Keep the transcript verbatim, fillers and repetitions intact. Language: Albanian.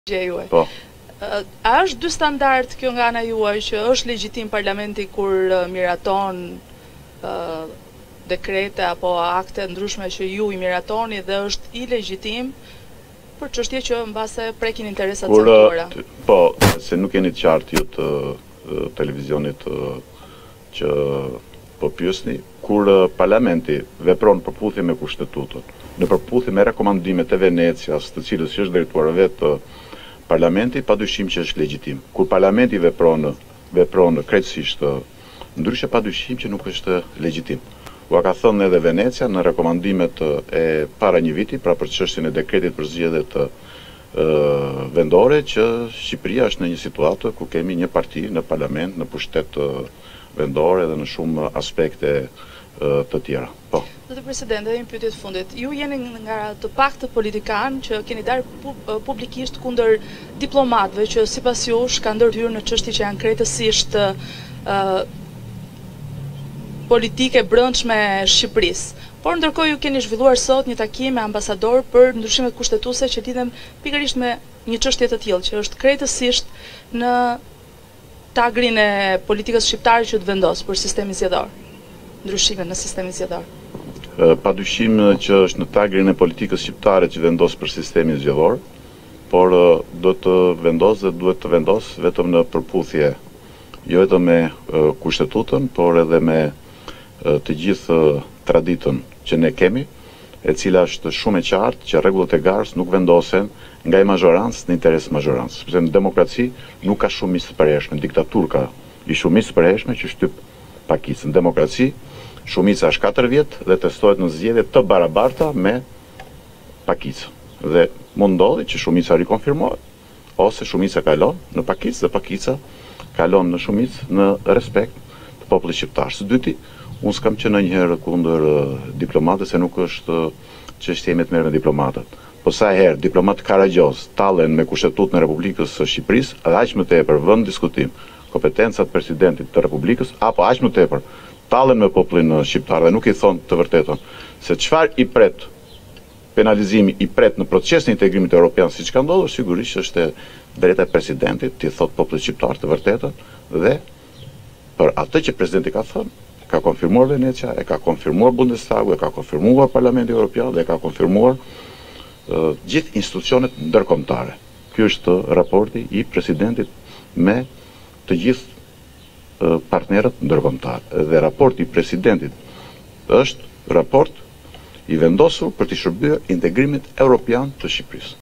juaj. Po. A është dy standard kjo nga ana juaj që është legjitim parlamenti kur miraton uh, dekrete apo akte ndryshme që ju i miratoni dhe është i legjitim për çështje që mbase prekin interesat caktuara? Po, se nuk jeni të qartë ju të televizionit që po pyesni, kur parlamenti vepron përputhje me kushtetutën, në përputhje me rekomandimet e Venecias, të cilës që është drejtuar vetë parlamenti, padyshim që është legjitim. Kur parlamenti vepron, vepron krejtësisht ndryshe, padyshim që nuk është legjitim. Ua ka thënë edhe Venecia në rekomandimet e para një viti, pra për çështjen e dekretit për zgjedhjet vendore, që Shqipëria është në një situatë ku kemi një parti në parlament, në pushtet vendore dhe në shumë aspekte të tjera. Po. Zoti President, edhe një pyetje të fundit. Ju jeni nga të paktët politikanë që keni dalë publikisht kundër diplomatëve që sipas jush kanë ndërhyrë në çështje që janë krejtësisht uh, politike brendshme Shqipërisë. Por ndërkohë ju keni zhvilluar sot një takim me ambasador për ndryshimet kushtetuese që lidhen pikërisht me një çështje të tillë, që është krejtësisht në tagrin e politikës shqiptare që të vendos për sistemin zgjedhor. Ndryshime në sistemin zgjedhor. Padyshim që është në tagrin e politikës shqiptare që vendos për sistemin zgjedhor, por do të vendos dhe duhet të vendos vetëm në përputhje jo vetëm me kushtetutën, por edhe me të gjithë traditën që ne kemi, e cila është shumë e qartë që rregullat e garës nuk vendosen nga i mazhorancë në interes mazhorancë. Sepse në demokraci nuk ka shumicë të përhershme, në diktaturë ka i shumicë të përhershme që shtyp pakicën. Në demokraci shumica është katër vjet dhe testohet në zgjedhje të barabarta me pakicën. Dhe mund ndodhi që shumica rikonfirmohet, ose shumica kalon në pakicë dhe pakica kalon në shumicë në respekt të popullit shqiptar. Së dyti, unë s'kam qenë ndonjëherë kundër diplomatëve, se nuk është çështje ime të merr me diplomatët. Po sa herë diplomatë karagjos tallen me kushtetutën e Republikës së Shqipërisë, edhe aq më tepër vën diskutim kompetencat e presidentit të Republikës, apo aq më tepër tallen me popullin shqiptar dhe nuk i thon të vërtetën se çfarë i pret penalizimi i pret në procesin e integrimit evropian, siç ka ndodhur, sigurisht është drejta e presidentit të thotë popullit shqiptar të vërtetën dhe për atë që presidenti ka thënë, ka konfirmuar Venecia, e ka konfirmuar Bundestagu, e ka konfirmuar Parlamenti Evropian dhe e ka konfirmuar uh, gjithë institucionet ndërkombëtare. Ky është raporti i presidentit me të gjithë uh, partnerët ndërkombëtarë. Dhe raporti i presidentit është raport i vendosur për të shërbyer integrimit evropian të Shqipërisë.